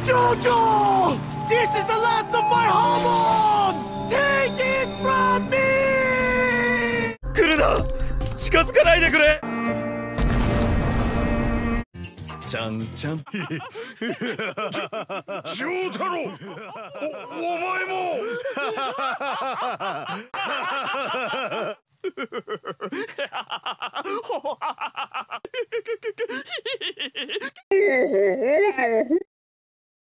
Jojo! This is the last of my Hamon! Take it from me! 来るな！近づかないでくれ！ちゃんちゃん。 丈太郎！お前も！